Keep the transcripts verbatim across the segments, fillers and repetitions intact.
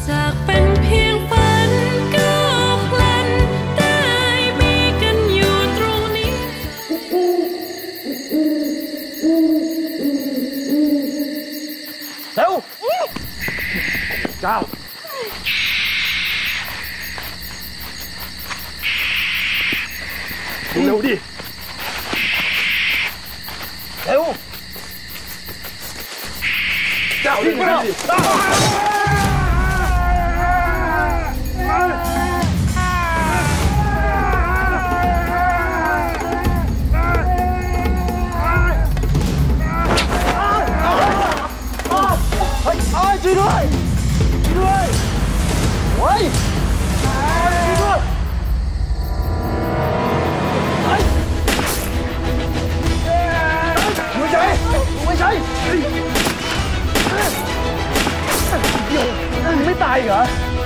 จากเป็นเพียงฝันก็พลันได้มีกันอยู่ตรงนี้เร็วเจ้าเร็วดิเร็วเจ้าดิเร็วดิช่วยด้วยช่วยด้วยโอ้ยช่วยด้วยไม่ใช่ไม่ใช่เดี๋ยวมึงไม่ตายเหรอ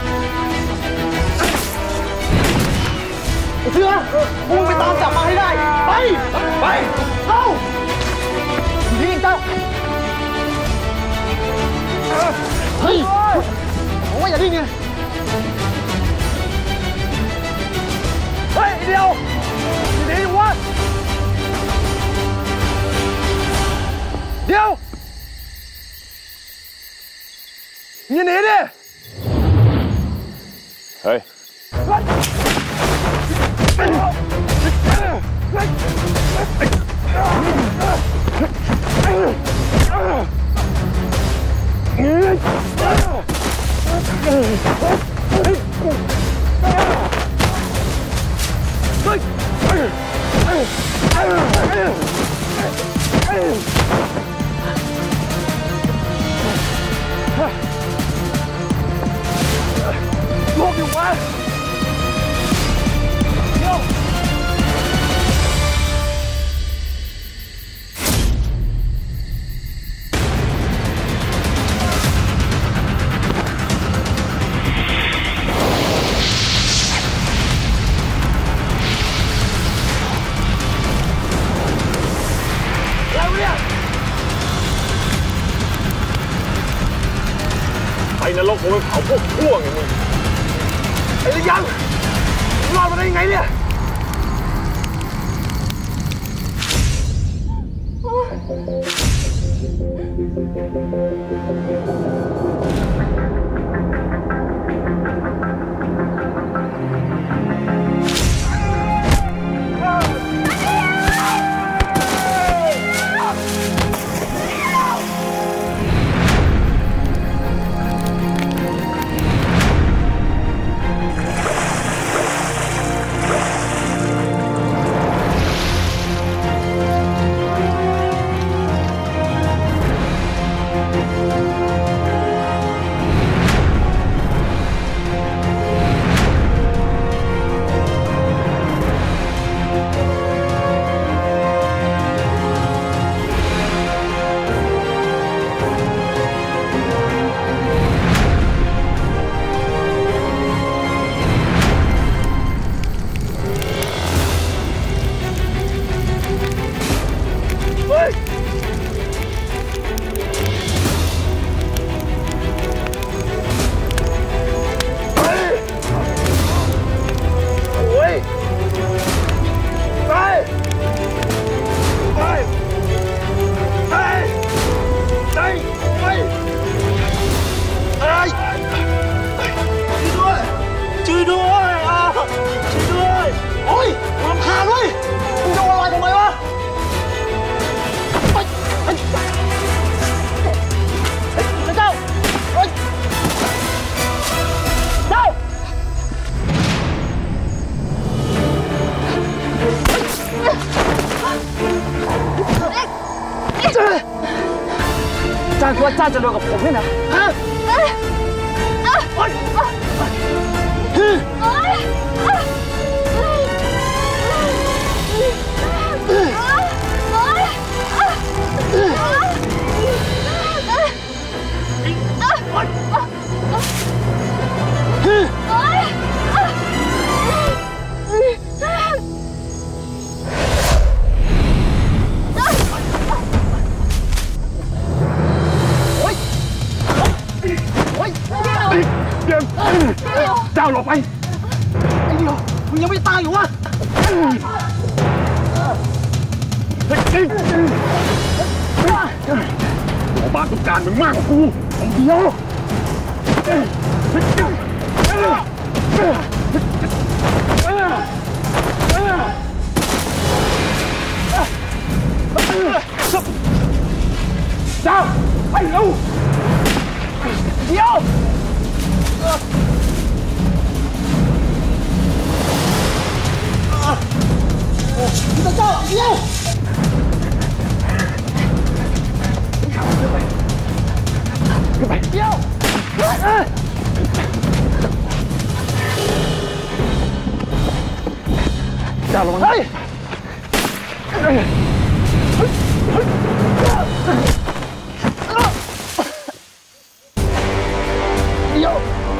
เสือมึงไปตามจับมาให้ได้ไปไปเอ้ายิงเจ้าเฮ้ยผมว่าอย่าดิ้นไงเฮ้ยเดียวอยู่ดีวะเดียวอย่าหนีดิเฮ้ยลูกอยู่วะเดี๋ยวไปนรกคงไปเผาพวกพวกอย่างมึงไอ้ระยังรอดมาได้ยังไงเนี่ยจ้าคิดว่าจ้าจะโดนกับผมเนี่ยนะฮะโอ๊ยโอ๊ยเจ้าหลบไปไอ้เดียวมึงยังไม่ตายอยู่วะหัวบ้านต้องการมึงมากกว่ากูไอ้เดียวเจ้าไปเร็วเดียวพี่เจ้าเดียวขึ้นไปเดียวเจ้าลงมาเฮ้ยเดียว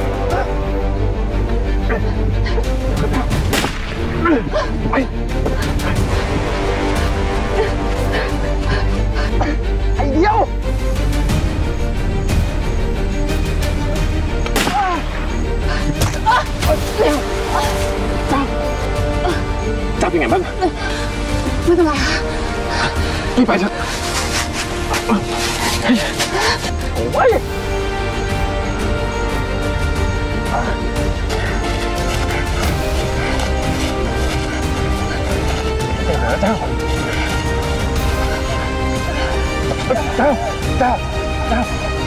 ไปไอ้เดียวเจ้าเป็นไงบ้างไม่เป็นไรรีบไปเถอะโอ้ยเจ้าเจ้าเจ้าเจ้า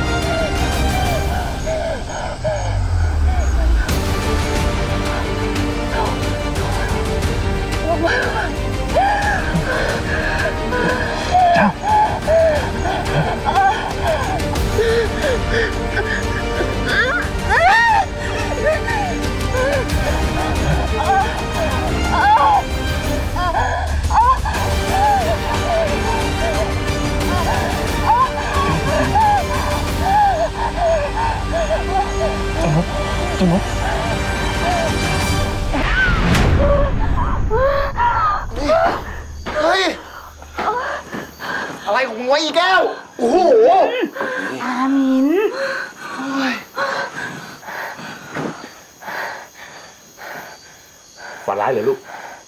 จนกเฮ้ยอะไรของมึงวะอีแก้วโอ้โหอามินฝันร้ายเลยลูก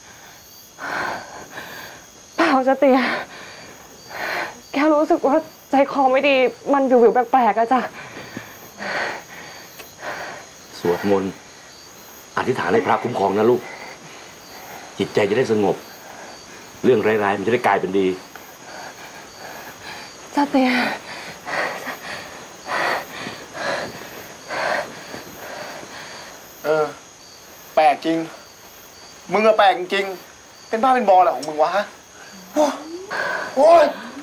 เปล่าจ้ะเตียแค่รู้สึกว่าใจคอไม่ดีมันวิวๆแปลกๆอะจ้ะสวดมนต์อธิษฐานให้พระคุ้มครองนะลูกจิตใจจะได้สงบเรื่องร้ายๆมันจะได้กลายเป็นดีจ้าเตียเออแปลกจริงมึงอะแปลกจริงเป็นบ้าเป็นบออะไรของมึงวะฮะโอ้ย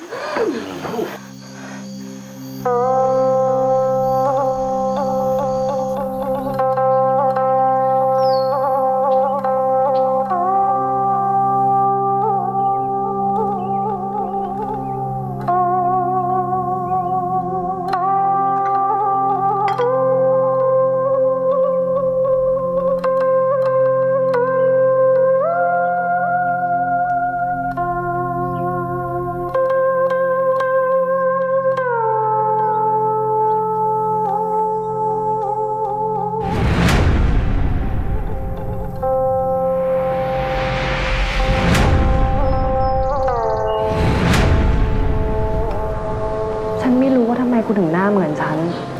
คุณถึงหน้าเหมือนฉัน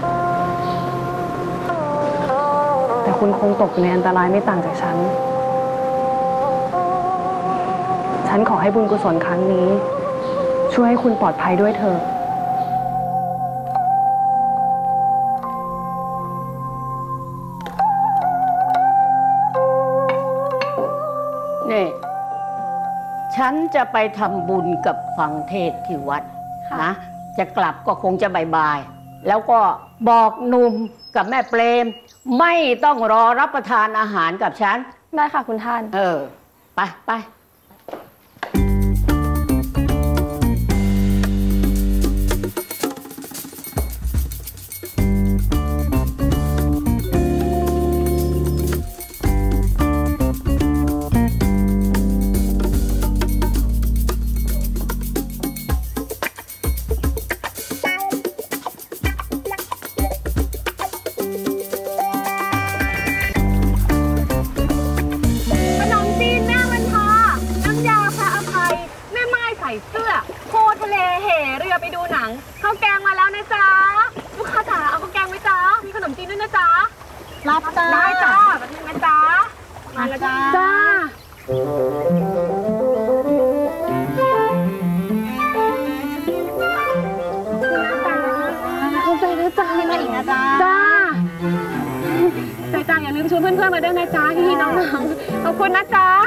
แต่คุณคงตกอยู่ในอันตรายไม่ต่างจากฉันฉันขอให้บุญกุศลครั้งนี้ช่วยให้คุณปลอดภัยด้วยเถอะนี่ฉันจะไปทำบุญกับฟังเทศที่วัดนะจะกลับก็คงจะบ่ายๆแล้วก็บอกหนุ่มกับแม่เปรมไม่ต้องรอรับประทานอาหารกับฉันได้ค่ะคุณท่านเออไปไปรับจ้าได้จ้ามาที่นะจ้ามาแล้วจ้าจ้าเข้าใจนะจ้ามาอีกนะจ้าจ้าใจจ้าอย่าลืมชวนเพื่อนๆมาด้วยนะจ้าพี่น้องๆขอบคุณนะจ้า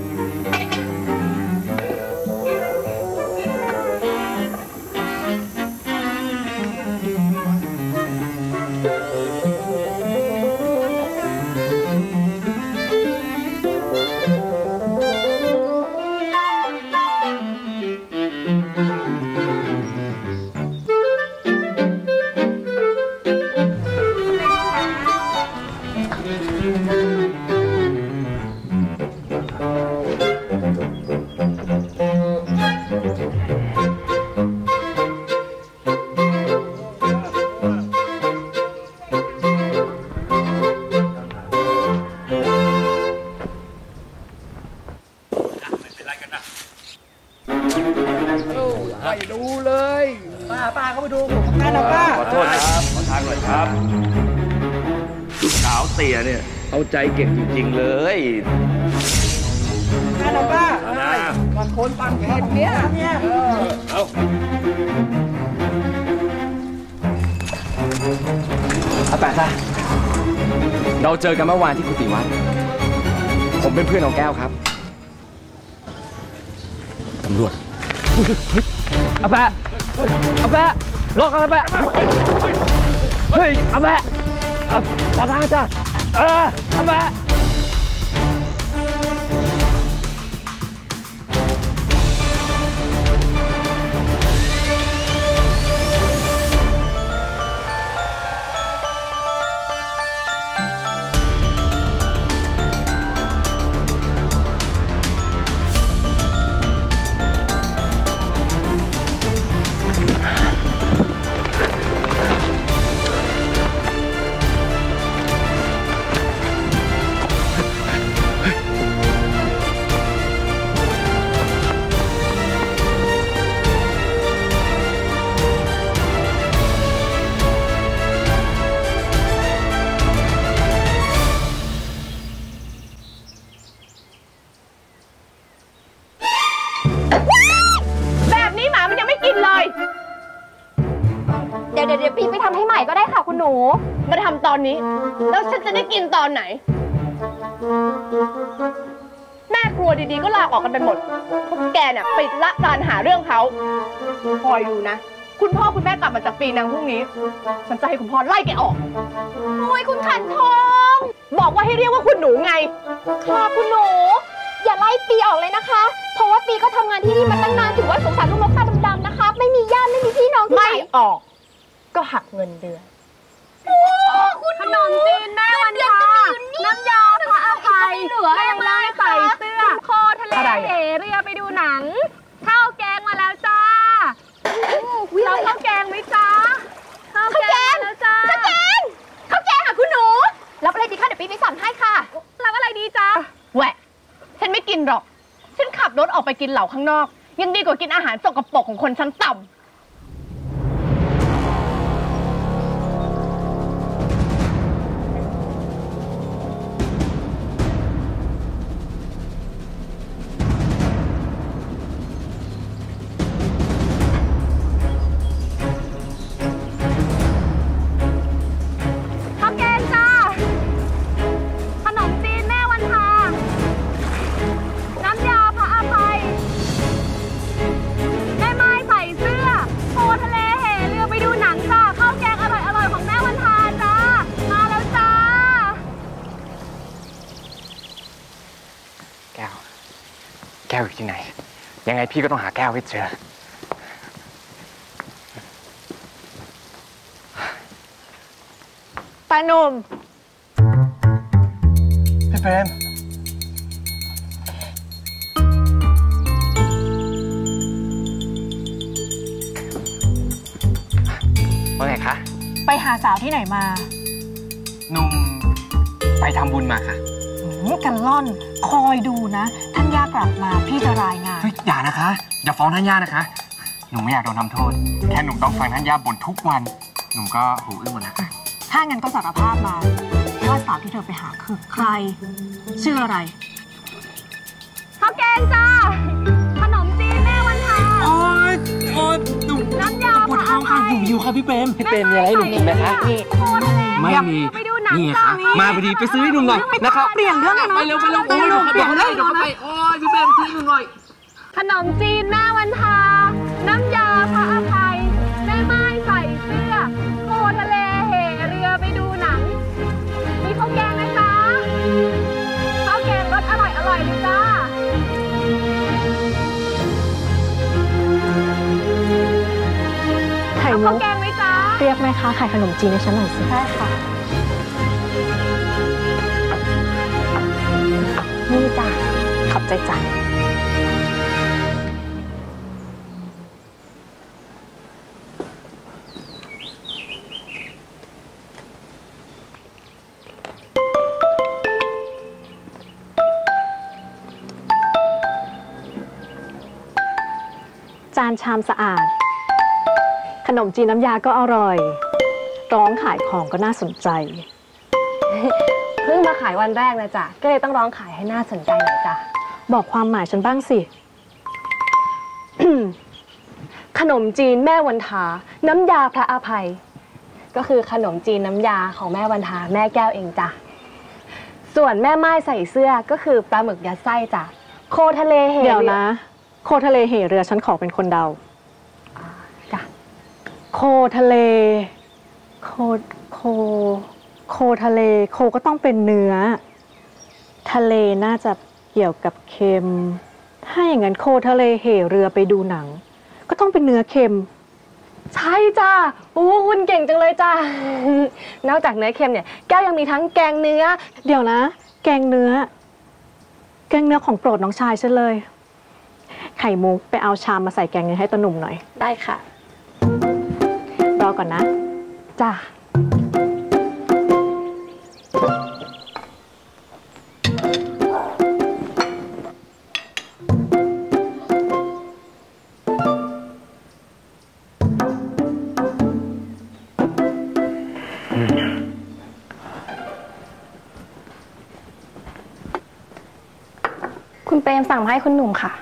ไปดูเลยป้าป้าเขาไปดูผมแม่นะป้าขอโทษครับขอทางหน่อยครับลูกสาวเตี่ยเนี่ยเอาใจเก่งจริงๆเลยแม่นะป้าบางคนบางแขนเนี่ยเนี่ยเอาอาแปะจ้ะเราเจอกันเมื่อวานที่กุฏิวัดผมเป็นเพื่อนของแก้วครับตำรวจอาแปะอาแปะรอกันอาแปะเฮ้ยอาแปะขอทางจ้ะเอออาแปะเดี๋ยวเดี๋ยวพี่ไปทำให้ใหม่ก็ได้ค่ะคุณหนูมาทำตอนนี้แล้วฉันจะได้กินตอนไหนแม่ครัวดีๆก็ลาออกกันไปหมดพวกแกเนี่ยปิดละการหาเรื่องเขาคอยดูนะคุณพ่อคุณแม่กลับมาจากปีนังพรุ่งนี้ฉันจะให้คุณพ่อไล่แกออกโอ้ยคุณขันทองบอกว่าให้เรียกว่าคุณหนูไงค่ะคุณหนูอย่าไล่ปีออกเลยนะคะเพราะว่าปีก็ทำงานที่นี่มาตั้งนานถือว่าสงสารลูกนกตาดำๆนะคะไม่มีญาติไม่มีพี่น้องไม่ออกก็หักเงินเดือนขนมจีนแม่วันทาน้ำยาพระอภัยเหลืออะไรใส่เสื้อโคทะเลเหเรือไปดูหนังข้าวแกงมาแล้วจ้าเราข้าวแกงไหมจ้าข้าวแกงแล้วจ้าข้าวแกงข้าวแกงค่ะคุณหนูรับอะไรดีคะเดี๋ยวปีไปสั่งให้ค่ะรับอะไรดีจ้าแหวะฉันไม่กินหรอกฉันขับรถออกไปกินเหล้าข้างนอกยังดีกว่ากินอาหารสกปรกของคนชั้นต่ำแก้วอยู่ที่ไหนยังไงพี่ก็ต้องหาแก้วให้เจอปานุ่มพี่เฟรมว่าไงคะไปหาสาวที่ไหนมาหนุ่มไปทำบุญมาค่ะกันล่อนคอยดูนะท่านย่ากลับมาพี่จะรายงานเฮ้ยอย่านะคะอย่าฟ้องท่านย่านะคะหนูไม่อยากโดนทำโทษแค่หนุ่มต้องฟังท่านย่าบ่นทุกวันหนุ่มก็หูอื้อหมดแล้วถ้างั้นก็สารภาพมาว่าสาวที่เธอไปหาคือใครชื่ออะไรข้าวแกงจ้าขนมจีนแม่วันทาโอ๊ยโอ๊ยหนุ่มน้ำยาปวดท้องค่ะหนุ่มอยู่ค่ะพี่เปรมพี่เปรมมีอะไรให้หนุ่มกินไหมคะไม่มีนี่ค่ะมาพอดีไปซื้อให้หนุ่มหน่อยนะครับเปลี่ยนเรื่องไปเร็วไปเร็วโอ้ยเดี๋ยวเขาไปเดี๋ยวเขาไปโอ้ยพี่เปรมซื้อหนุ่มหน่อยขนมจีนแม่วันทาน้ำยาพระอภัยแม่ไม้ใส่เสื้อโคทะเลเหเรือไปดูหนังมีข้าวแกงนะจ๊ะข้าวแกงรสอร่อยอร่อยเลยจ้าไข่มุกข้าวแกงไหมจ๊ะเรียกแม่ค้าขายขนมจีนให้ฉันหน่อยสิได้ค่ะนี่จ้ะขอบใจจ้ะจานชามสะอาดขนมจีนน้ำยาก็อร่อยร้องขายของก็น่าสนใจเพิ่งมาขายวันแรกนะจ๊ะก็เลยต้องร้องขายให้น่าสนใจหน่อยจ้ะบอกความหมายฉันบ้างสิขนมจีนแม่วันทาน้ำยาพระอภัยก็คือขนมจีนน้ำยาของแม่วันทาแม่แก้วเองจ้ะส่วนแม่ไม้ใส่เสื้อก็คือปลาหมึกยัดไส้จ้ะโคทะเลเหเดี๋ยวนะโคทะเลเหเรือฉันขอเป็นคนเดาจ้ะโคทะเลโคโคโคทะเลโคก็ต้องเป็นเนื้อทะเลน่าจะเกี่ยวกับเค็มถ้าอย่างนั้นโคทะเลเหเรือไปดูหนังก็ต้องเป็นเนื้อเค็มใช่จ้ะโอ้คุณเก่งจังเลยจ้ะ นอกจากเนื้อเค็มเนี่ยแก้วยังมีทั้งแกงเนื้อเดี๋ยวนะแกงเนื้อแกงเนื้อของโปรดน้องชายฉันเลยไข่มุกไปเอาชามมาใส่แกงเนื้อให้ตาหนุ่มหน่อยได้ค่ะรอก่อนนะจ้ะคุณเปรมสั่งมาให้คุณหนุ่มค่ะ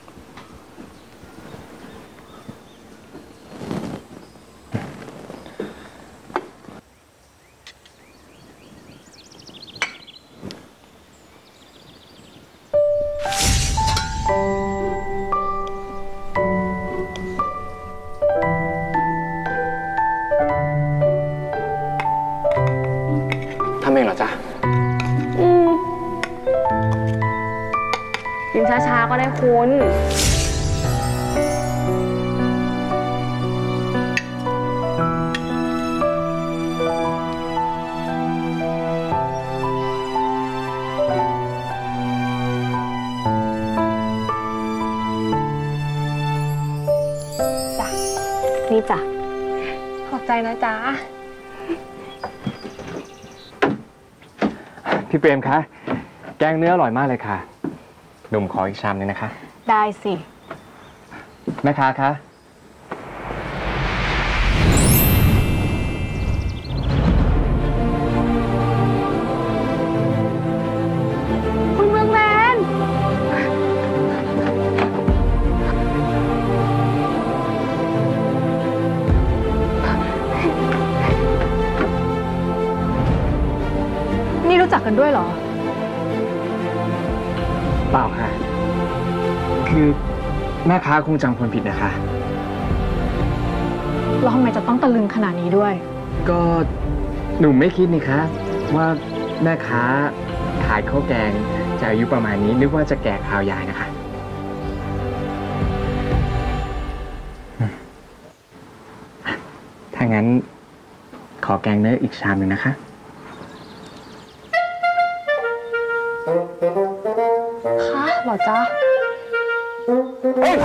ทำเองเหรอจ๊ะอืมกินช้าๆก็ได้คุณจ้ะนี่จ้ะขอบใจนะจ๊ะพี่เปรมคะแกงเนื้ออร่อยมากเลยค่ะหนุ่มขออีกชามนึงนะคะได้สิแม่ค้าคะคุณเมืองแมนนี่รู้จักกันด้วยเหรอเปล่าค่ะคือแม่ค้าคงจำคนผิดนะคะแล้วทำไมจะต้องตะลึงขนาดนี้ด้วยก็หนุ่มไม่คิดนี่คะว่าแม่ค้าขายข้าวแกงจะอายุประมาณนี้นึกว่าจะแก่คราวยายนะคะถ้างั้นขอแกงเนื้ออีกชามหนึ่งนะคะคะหรอจ๊ะเฮ้ย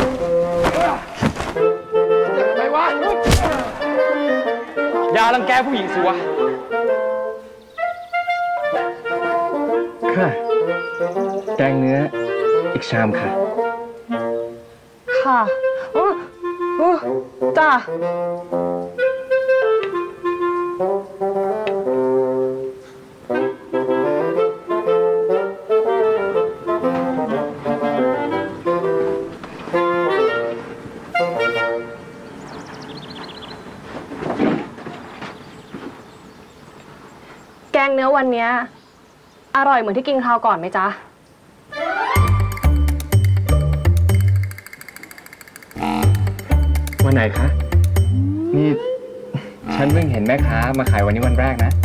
อะไรวะอย่ารังแกผู้หญิงสิวะค่ะแกงเนื้ออีกชามค่ะค่ะเออเออจ้ะนื้อวันนี้อร่อยเหมือนที่กินคราวก่อนไหมจ๊ะวันไหนคะนี่ฉันเพิ่งเห็นแม่ค้ามาขายวันนี้วันแรกนะ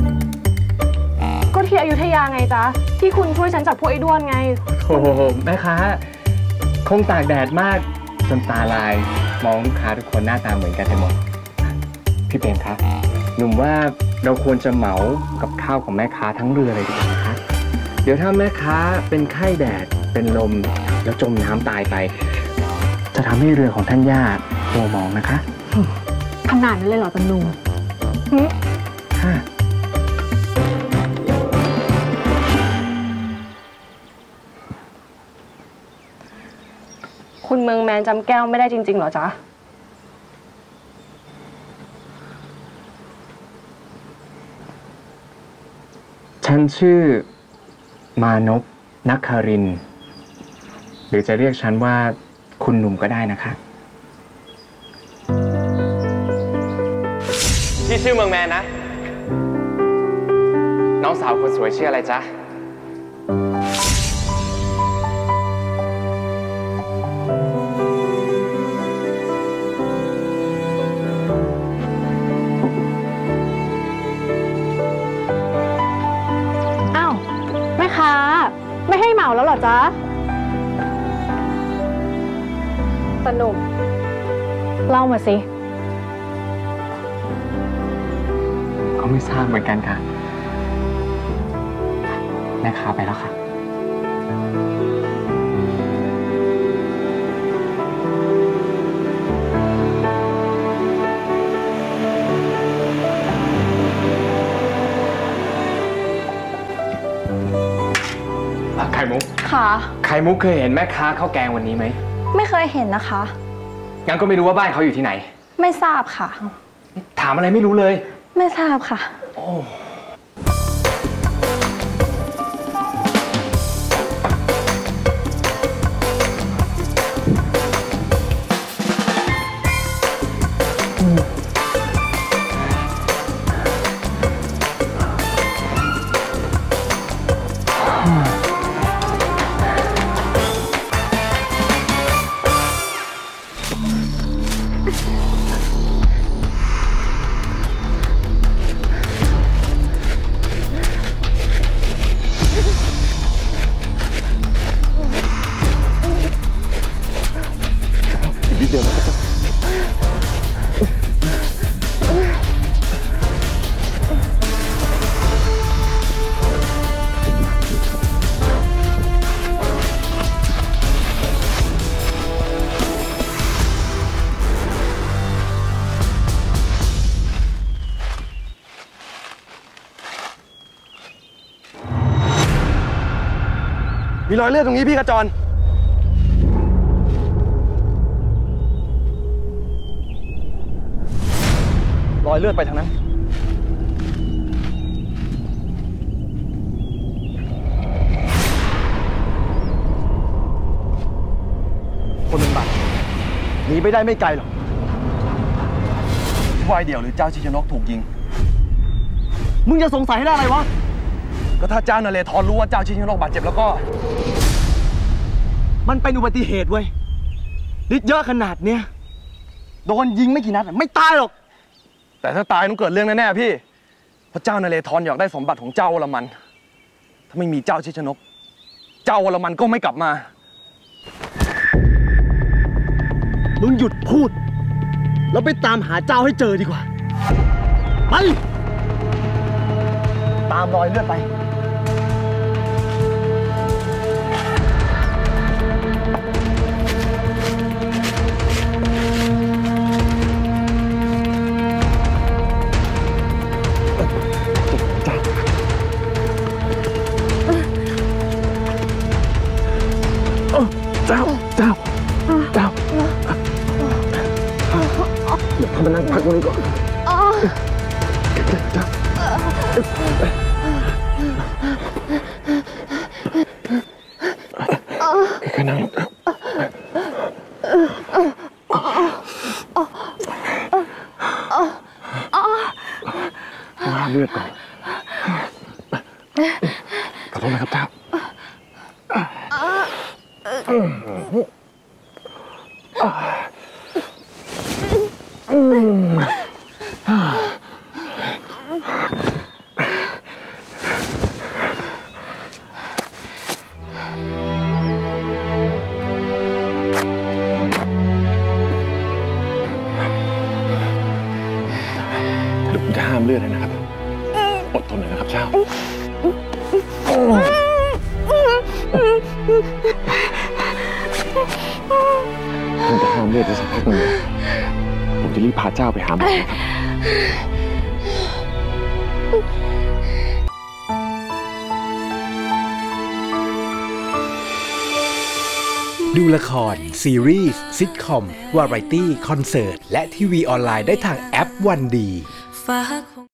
ก็ที่อยุธยาไงจ๊ะที่คุณช่วยฉันจับพวกไอ้ด้วนไงโอ้โหแม่ค้าคงตากแดดมากจนตาลายมองลูกค้าทุกคนหน้าตาเหมือนกันไปหมดพี่เปรมคะหนุ่มว่าเราควรจะเหมากับข้าวของแม่ค้าทั้งเรือเลยดีกว่านะคะเดี๋ยวถ้าแม่ค้าเป็นไข้แดดเป็นลมแล้วจมน้ำตายไปจะทำให้เรือของท่านย่าตัวมองนะคะขนาดนั้นเลยเหรอตาหนุ่มค่ะคุณเมืองแมนจำแก้วไม่ได้จริงๆเหรอจ๊ะฉันชื่อมานพนักคารินหรือจะเรียกฉันว่าคุณหนุ่มก็ได้นะคะพี่ชื่อเมืองแมนนะน้องสาวคนสวยชื่ออะไรจ๊ะอ้าวแม่ค้าไม่ให้เหมาแล้วเหรอจ๊ะตาหนุ่มเล่ามาสิก็ไม่ทราบเหมือนกันค่ะแม่ค้าไปแล้วค่ะไข่มุกค่ะไข่มุกเคยเห็นแม่ค้าข้าวแกงวันนี้ไหมไม่เคยเห็นนะคะงั้นก็ไม่รู้ว่าบ้านเขาอยู่ที่ไหนไม่ทราบค่ะถามอะไรไม่รู้เลยไม่ทราบค่ะโอ้มีรอยเลือดตรงนี้พี่กระจรรอยเลือดไปทางนั้นคนเป็นบัตรหนีไปได้ไม่ไกลหรอกวายเดี่ยวหรือเจ้าชิชนกถูกยิงมึงจะสงสัยให้ได้อะไรวะก็ถ้าเจ้านเรศรรู้ว่าเจ้าชิชนกบาดเจ็บแล้วก็มันเป็นอุบัติเหตุเว้ยฤทธิ์เยอะขนาดเนี้ยโดนยิงไม่กี่นัดไม่ตายหรอกแต่ถ้าตายต้องเกิดเรื่องแน่ๆพี่เพราะเจ้านเรศรอยากได้สมบัติของเจ้าวรมันถ้าไม่มีเจ้าชิชนกเจ้าวรมันก็ไม่กลับมามึงหยุดพูดแล้วไปตามหาเจ้าให้เจอดีกว่าไปตามรอยเลือดไปเจ้าเจ้าเจ้าเดี๋ยวพามานั่งพักตรงนี้ก่อนเจ้าค่อยๆนั่งว่าเลือดก่อนขอโทษนะครับเจ้าเดี๋ยวผมจะห้ามเลือดเลยนะครับ อดทนหน่อยนะครับเจ้าผมจะห้ามเลือดจะสักพักหนึ่งผมจะรีบพาเจ้าไปหาหมอครับดูละครซีรีส์ซิทคอมวาไรตี้คอนเสิร์ตและทีวีออนไลน์ได้ทางแอปวันดี